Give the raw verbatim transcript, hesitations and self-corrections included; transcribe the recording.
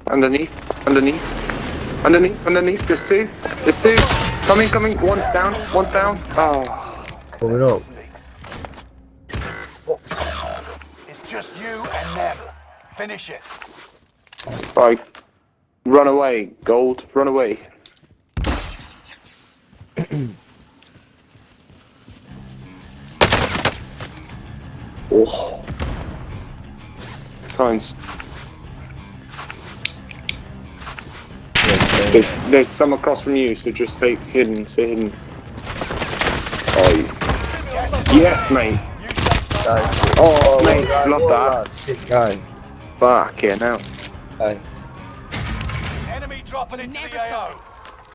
Underneath, underneath, underneath, underneath. There's two, there's two. Coming, coming. One's down, one's down. Oh. Coming up. It's just you and them. Finish it. Like, run away, gold. Run away. Oh. Try and. There's, there's some across from you, so just stay hidden, stay hidden. Oh, yeah, mate. Oh, mate, love that. Sick guy. Fuck yeah, now. Hey. Enemy dropping into the A O.